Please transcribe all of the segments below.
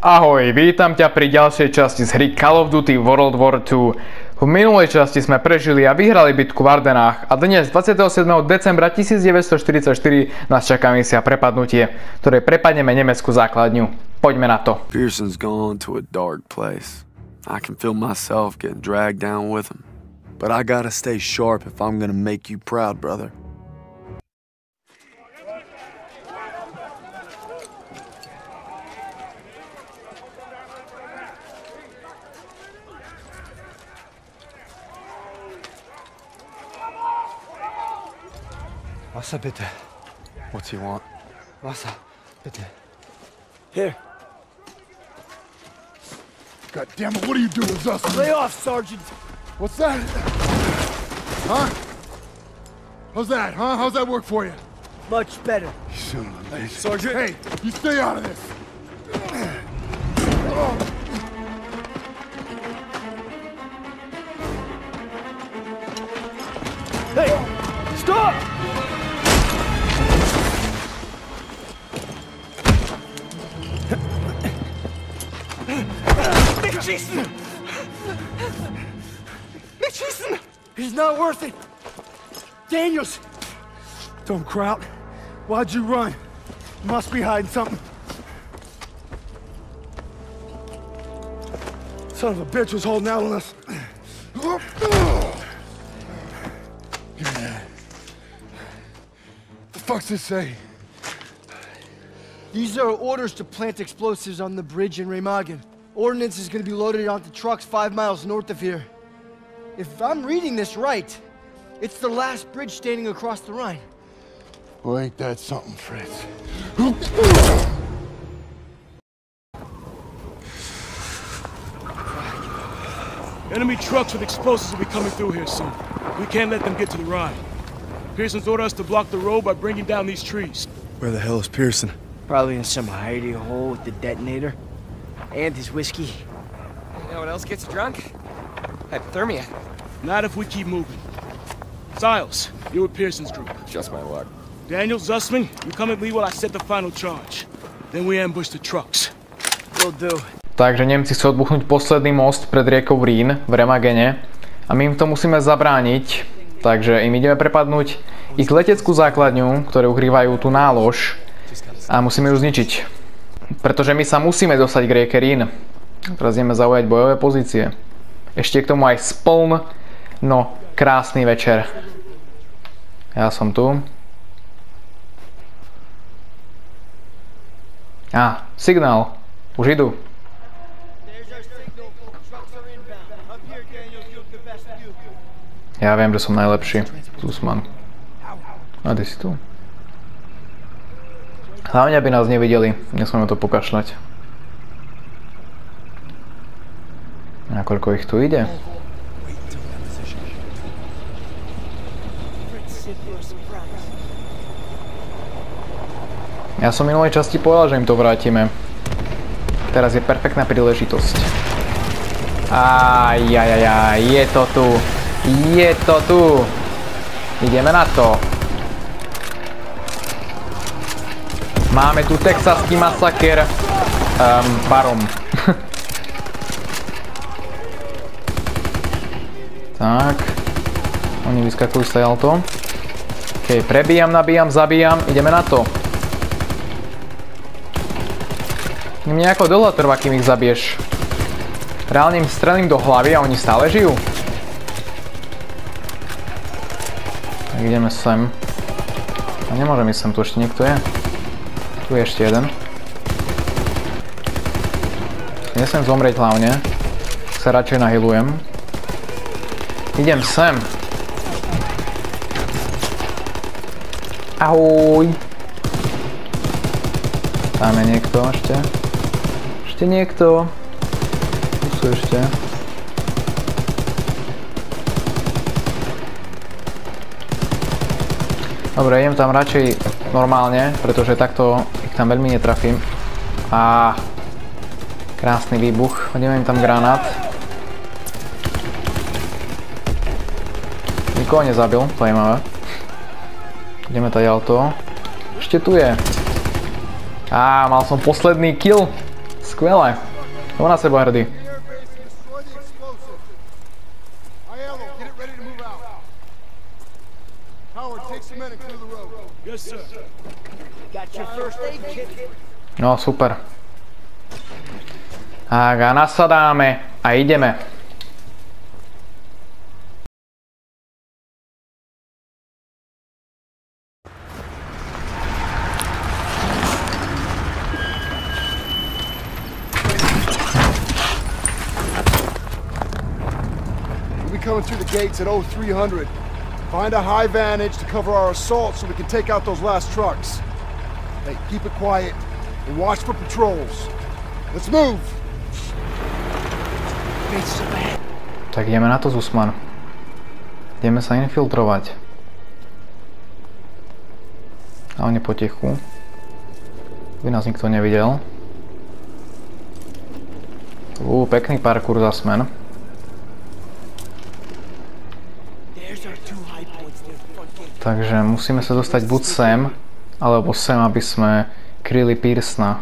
Ahoj, vítam ťa pri ďalšej časti z hry Call of Duty World War II. V minulej časti sme prežili a vyhrali bitku v Ardenách a dnes 27. decembra 1944 nás čaká misia Prepadnutie, ktorej prepadneme nemeckú základňu. Poďme na to. Pearson's gone to a dark place. I can feel myself getting dragged down with him. But I gotta stay sharp if I'm gonna make you proud, brother. Wasser bitte. What's he want? Wasser bitte. Here. God damn it, what are you doing, Zussman? Lay off, Sergeant. What's that? Huh? How's that, huh? How's that work for you? Much better. You son of a bitch. Sergeant. Hey, you stay out of this. Hey, stop! Nicht schießen! Nicht schießen! He's not worth it! Daniels! Don't Kraut. Why'd you run? You must be hiding something. Son of a bitch was holding out on us. Give me that. The fuck's this say? These are orders to plant explosives on the bridge in Remagen. Ordnance is going to be loaded onto trucks 5 miles north of here. If I'm reading this right, it's the last bridge standing across the Rhine. Well, ain't that something, Fritz? Enemy trucks with explosives will be coming through here soon. We can't let them get to the Rhine. Pearson's ordered us to block the road by bringing down these trees. Where the hell is Pearson? Probably in some hidey hole with the detonator. And his whiskey. You know what else gets you drunk? Hypothermia. Not if we keep moving. Siles, you're with Pearson's group. Just my luck. Daniel, Zussman, you come at me while I set the final charge. Then we ambush the trucks. Will do. Takže Nemci chcú odbuchnúť posledný most pred riekou Rín v Remagene a my im to musíme zabrániť. Takže im ideme prepadnúť ich leteckú základňu, ktoré ukrývajú tú nálož a musíme ju zničiť. Pretože my sa musíme dostať k rieke Rín. Teraz ideme zaujať bojové pozície. Ešte k tomu aj spln. No, krásny večer. Ja som tu. Signál. Už idú. Ja viem, že som najlepší. Zussman. A ty si tu. Hlavne, aby nás nevideli. Nesmieme to pokašľať. A koľko ich tu ide? Ja som v minulej časti povedal, že im to vrátime. Teraz je perfektná príležitosť. Je to tu. Je to tu. Ideme na to. Máme tu texaský masaker. Barom. Tak. Oni vyskakujú z auto. OK, prebíjam, nabíjam, zabíjam. Ideme na to. Im nejako dlho trvá, kým ich zabiješ. Reálne im strelím do hlavy a oni stále žijú. Tak ideme sem. A nemôžem ísť sem, tu ešte niekto je. Tu je ešte jeden. Nesmiem zomrieť hlavne. Sa radšej nahylujem. Idem sem. Ahoj. Tam je niekto ešte. Ešte niekto. Tu sú ešte. Dobre, idem tam radšej normálne, pretože takto ich tam veľmi netrafím. Krásny výbuch. Hodíme im tam granát. Nikoho nezabil, zajímavé. Ideme tady auto. Ešte tu je. Mal som posledný kill. Skvelé. Som na seba hrdý. No super. Tak a nasadáme a ideme. Coming through the gates at 0300. Find a high vantage to cover our assault so we can take out those last trucks. Hey, keep it quiet and watch for patrols. Let's move! Tak ideme na to, Zuzman. Ideme sa infiltrovať. Hlavne potichu. Aby nás nikto nevidel. Pekný parkour zasmen. Takže musíme sa dostať buď sem, alebo sem, aby sme kryli Pearsona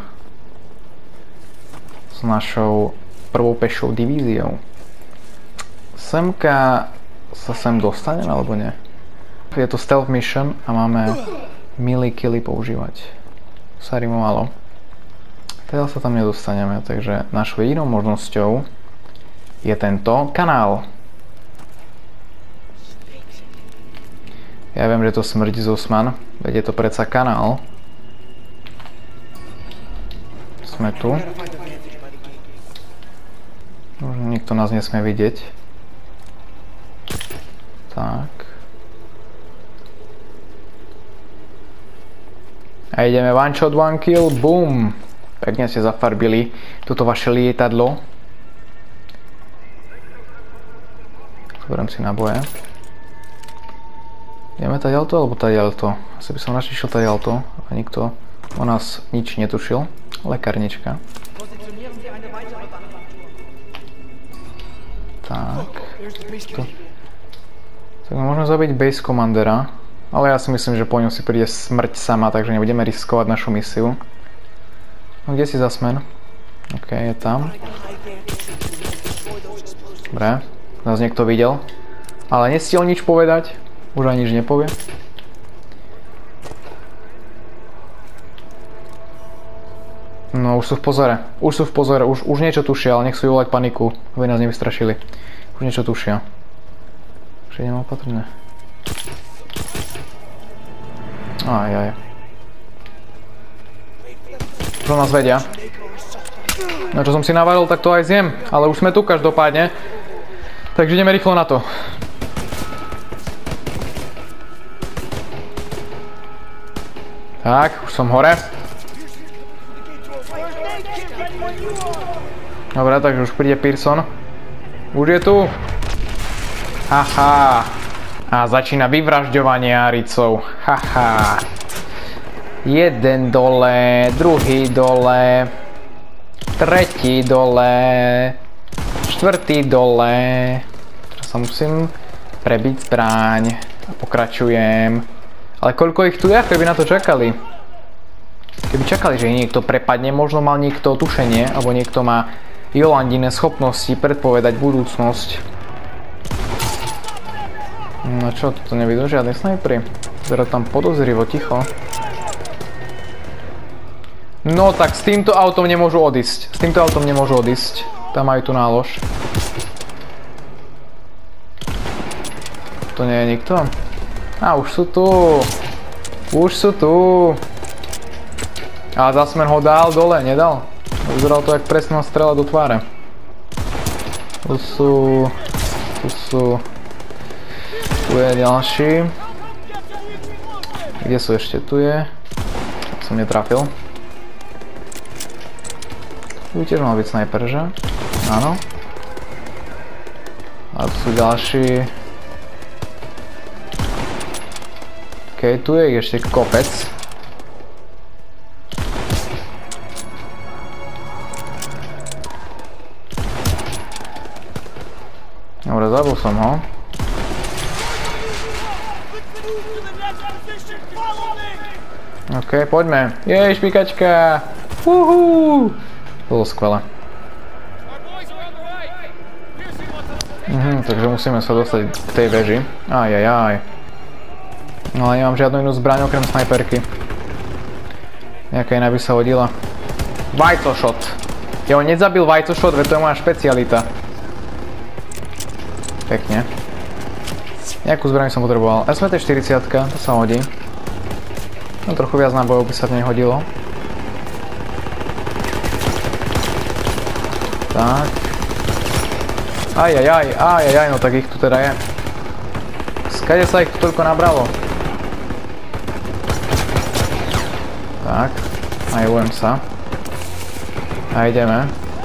s našou prvou pešou divíziou. Semka sa sem dostaneme, alebo nie? Je to stealth mission a máme milly-killy používať. Sa rimovalo. Teda sa tam nedostaneme, takže našou jedinou možnosťou je tento kanál. Ja viem, že to smrdí, Zosman, veď je to predsa kanál. Sme tu. Možno nikto nás nesmie vidieť. Tak. A ideme one shot, one kill, boom! Pekne ste zafarbili toto vaše lietadlo. Zoberiem si naboje. Ideme taďalto alebo taďalto? Asi by som radšej šiel taďalto, a nikto o nás nič netušil. Lekárnička. Tak. Tu. Tak môžeme zabiť base commandera, ale ja si myslím, že po ňom si príde smrť sama, takže nebudeme riskovať našu misiu. No kde si zasmen? OK, je tam. Dobre, nás niekto videl, ale nestiel nič povedať. Už ani nič nepovie. No už sú v pozore. Už niečo tušia, ale nechcú vyvolať paniku, aby nás nevystrašili. Už niečo tušia. Už je neopatrné. Ajaj. Čo nás vedia? No čo som si navaril, tak to aj zjem. Ale už sme tu každopádne. Takže ideme rýchlo na to. Tak, už som hore. Dobre, takže už príde Pearson. Už je tu. Haha. A začína vyvražďovanie Aricov. Haha. Jeden dole, druhý dole, tretí dole, štvrtý dole. Teraz sa musím prebiť zbraň a pokračujem. Ale koľko ich tu je, keby na to čakali? Keby čakali, že niekto prepadne, možno mal niekto tušenie, alebo niekto má Jolandine schopnosti predpovedať budúcnosť. No čo, toto nevidú žiadne snajpery. Zero tam podozrivo ticho. No tak s týmto autom nemôžu odísť. Tam majú tu nálož. To nie je nikto? A už sú tu. Ale zasmen ho dal dole, nedal? Vyzeral to jak presná strela do tváre. Tu je ďalší. Kde sú ešte? Tu je. Som netrafil. Tu tiež mal byť snajper, že? Áno. A tu sú ďalší. OK, tu je ešte kopec. Dobre, zabil som ho. OK, poďme. Jej, špikačka. Uhú. Bolo skvelé. Takže musíme sa dostať k tej veži. Ajajaj. No ale nemám žiadnu inú zbraň okrem snajperky. Nejaká iná by sa hodila. Vajcošot. Ja ho nezabil vajcošot, veď to je moja špecialita. Pekne. Nejakú zbraň som potreboval. SVT-40, to sa hodí. No trochu viac nábojov by sa v nej hodilo. Tak. Ajajaj, no tak ich tu teda je. Skade sa ich tu toľko nabralo? Tak, najevujem sa. A ideme.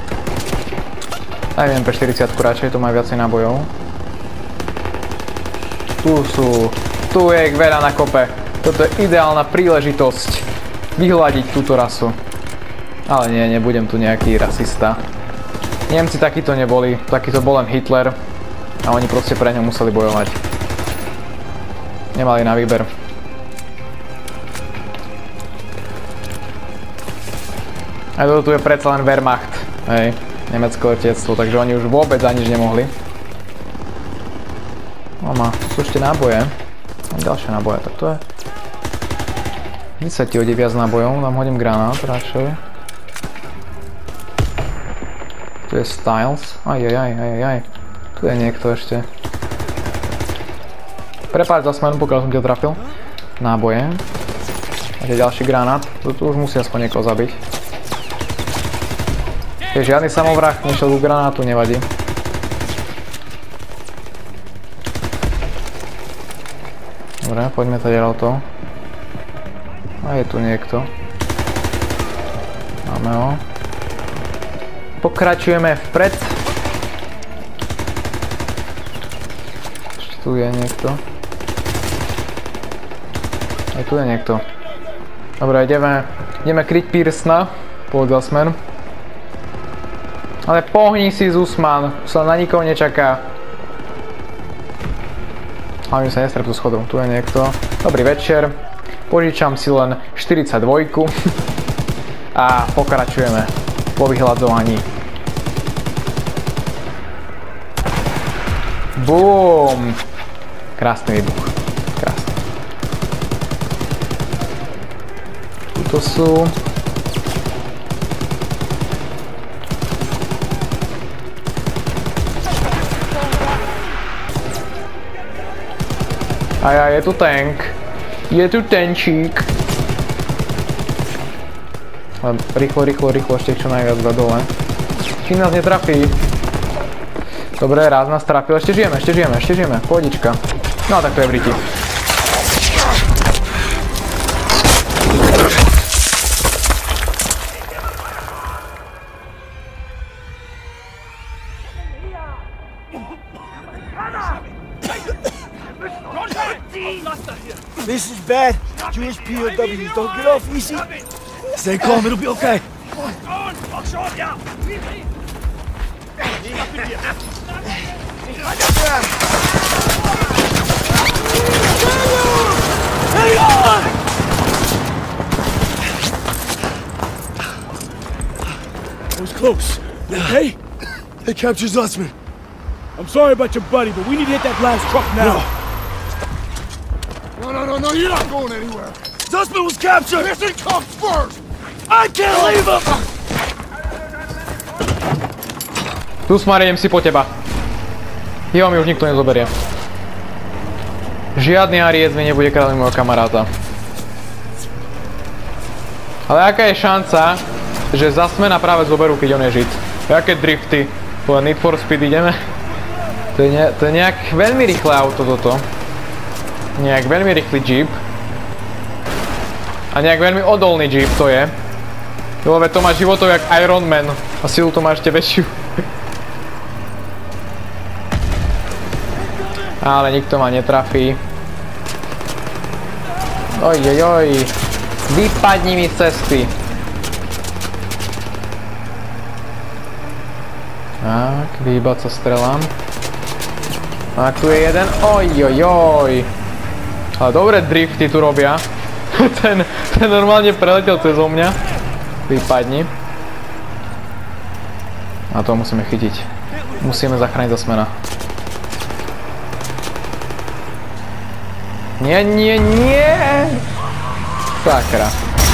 Aj MP40 radšej, to má viacej nábojov. Tu je ich veľa na kope. Toto je ideálna príležitosť vyhľadiť túto rasu. Ale nie, nebudem tu nejaký rasista. Nemci takíto neboli, takýto bol len Hitler. A oni proste pre ňo museli bojovať. Nemali na výber. A toto tu je predsa len Wehrmacht, hej, nemecké letectvo, takže oni už vôbec za nič nemohli. O má, tu sú ešte náboje. Mám ďalšie náboje, tak to je... 10 ti hodí viac nábojov, tam hodím granát radšej. Tu je Styles, ajajaj. Tu je niekto ešte. Prepáč za smenu, pokiaľ som ťa trafil. Náboje. A ďalší granát, tu už musí aspoň niekoho zabiť. Žiadny samovrah, nešiel ku granátu, nevadí. Dobre, poďme tady auto. A je tu niekto. Máme ho. Pokračujeme vpred. Ešte tu je niekto. Aj tu je niekto. Dobre, ideme kryť Pearsona, povedal Smer. Ale pohni si, Zusman, sa na nikoho nečaká. Hlavne sa nestrep tú schodom, tu je niekto. Dobrý večer, požičam si len 42 a pokračujeme po vyhľadzovaní. Bum! Krásny výbuch, krásny. Tuto sú... A je tu tank. Je tu tenčík. Rýchlo, ešte čo najviac dole. Kým nás netrafí. Dobre, raz nás trafil. Ešte žijeme. Pohodička. No tak to je Briti. This is bad. Jewish POWs don't get off easy. Stay calm, it'll be okay. Hang on! That was close. You okay? They captured Zussman. I'm sorry about your buddy, but we need to hit that last truck now. No, you're not going anywhere. Zussman was captured! Mission comes first! I can't leave him! Zusmar, idem si po teba. Jeho mi už nikto nezoberie. Žiadny Ariec mi nebude kráľom môjho kamaráta. Ale aká je šanca, že Zussmana práve zoberú, keď on je žid? Jaké drifty? Len Need for Speed ideme? To je nejak veľmi rýchle auto toto. Nejak veľmi rýchly Jeep. A nejak veľmi odolný Jeep to je. Lebo to má životov jak Iron Man. A silu to má ešte väčšiu. Ale nikto ma netrafí. Ojojoj. Vypadni mi z cesty. Tak, vyhýbať sa strelám. A tu je jeden. Ojojoj. Ale dobré drifty tu robia. ten normálne preletel cez mňa. Vypadni. A to musíme chytiť. Musíme zachrániť Zussmana. Nie, nie, nie! Sakra.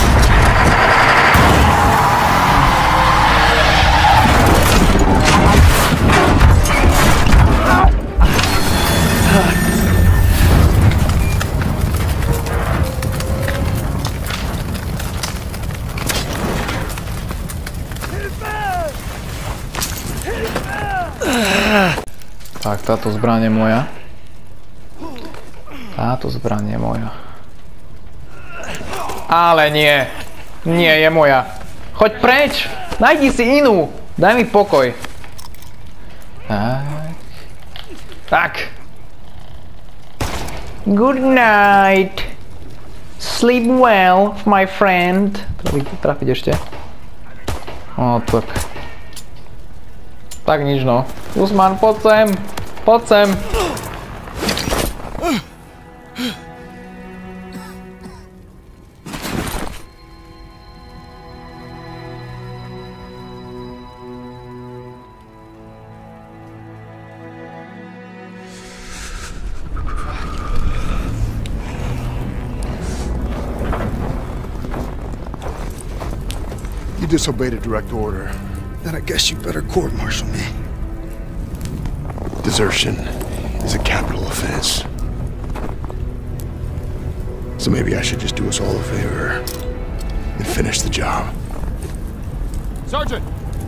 Tak, táto zbraň je moja. Táto zbraň je moja. Ale nie. Nie, je moja. Choď preč. Najdi si inú. Daj mi pokoj. Tak. Tak. Good night. Sleep well, my friend. Trafiť ešte. O, tak. Tak nič no. Zussman, poď sem. Poď sem. You disobeyed a direct order. Then I guess you better court-martial me. Desertion is a capital offense. So maybe I should just do us all a favor and finish the job. Sergeant!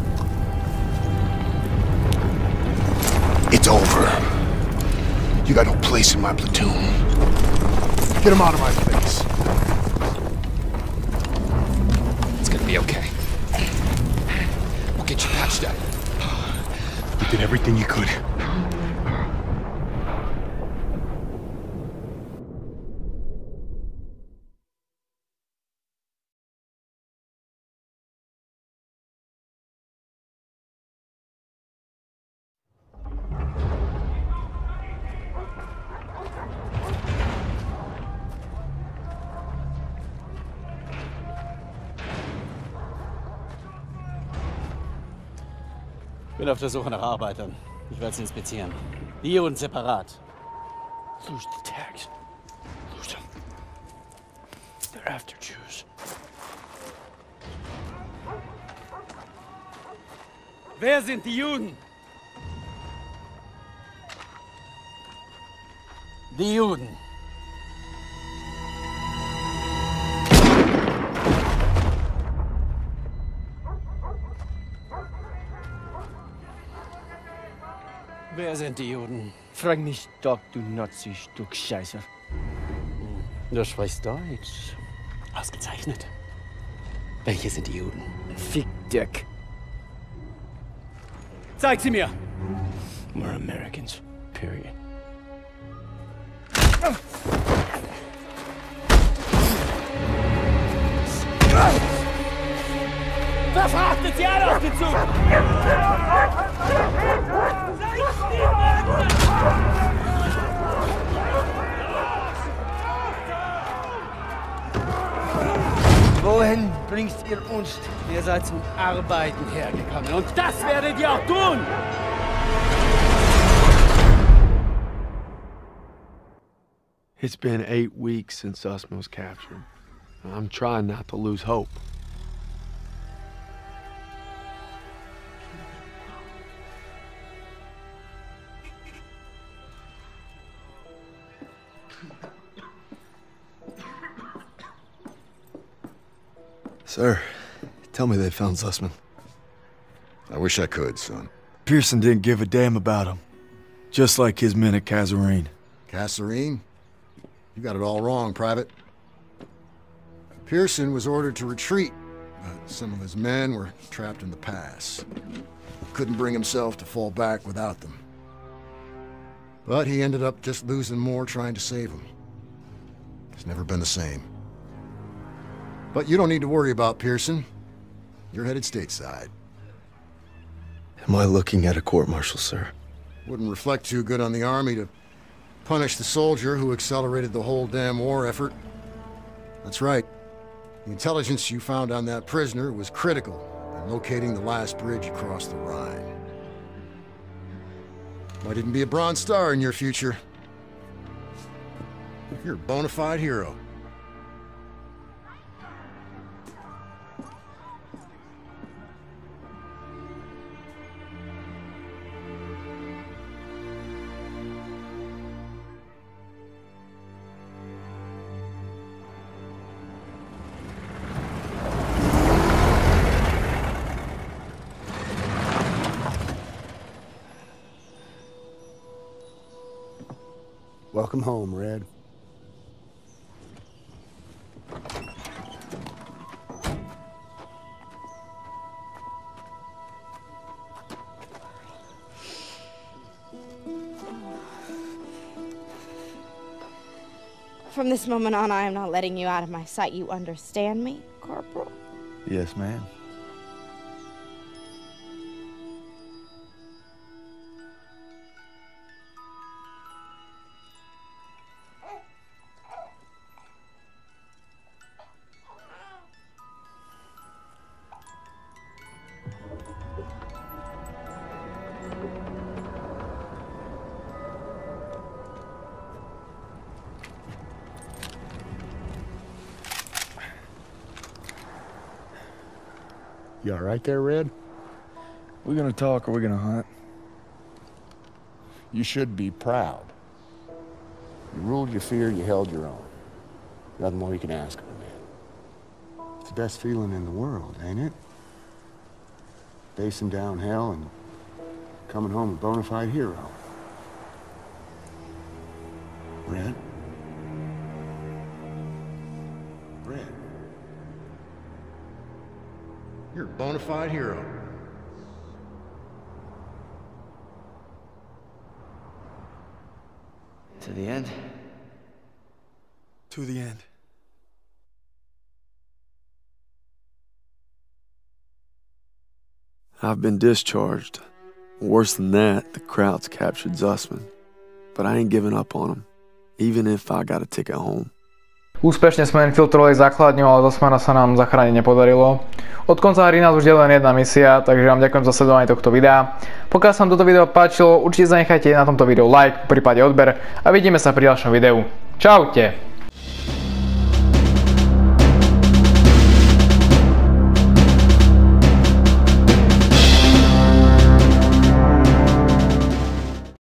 It's over. You got no place in my platoon. Get him out of my face. It's gonna be okay. We'll get you patched up. You did everything you could. Ich bin auf der Suche nach Arbeitern. Ich werde sie inspizieren. Die und separat. Lose the tags. Lose them. They're after Jews. Wer sind die Juden? Die Juden. Wer sind die Juden? Frag mich doch, du Nazi-Stück Scheiße. Du sprichst Deutsch. Ausgezeichnet. Welche sind die Juden? Fick Dirk. Zeig sie mir! We're Americans. Period. Verfrachtet sie alle auf den Zug! Wohin bringst ihr uns? Ihr seid zum Arbeiten hergekommen und das werdet ihr auch tun! It's been 8 weeks since Zussman was captured. I'm trying not to lose hope. Sir, tell me they found Zussman. I wish I could, son. Pearson didn't give a damn about him. Just like his men at Kasserine. Kasserine? You got it all wrong, Private. Pearson was ordered to retreat, but some of his men were trapped in the pass. Couldn't bring himself to fall back without them. But he ended up just losing more trying to save them. It's never been the same. But you don't need to worry about Pearson. You're headed stateside. Am I looking at a court-martial, sir? Wouldn't reflect too good on the Army to punish the soldier who accelerated the whole damn war effort. That's right. The intelligence you found on that prisoner was critical, and locating the last bridge across the Rhine. Might even be a Bronze Star in your future. You're a bona fide hero. Welcome home, Red. From this moment on, I am not letting you out of my sight. You understand me, Corporal? Yes, ma'am. You all right there, Red? We gonna talk or we gonna hunt? You should be proud. You ruled your fear, you held your own. Nothing more you can ask of a man. It's the best feeling in the world, ain't it? Facing down hell and coming home a bona fide hero. Red? Red? You're a bona fide hero. To the end? To the end. I've been discharged. Worse than that, the Krauts captured Zussman. But I ain't giving up on him, even if I got a ticket home. Úspešne sme infiltrovali základňu, ale Zussmana sa nám zachrániť nepodarilo. Od konca hry nás už delí len jedna misia, takže vám ďakujem za sledovanie tohto videa. Pokiaľ sa vám toto video páčilo, určite zanechajte na tomto videu like, v prípade odber a vidíme sa pri ďalšom videu. Čaute!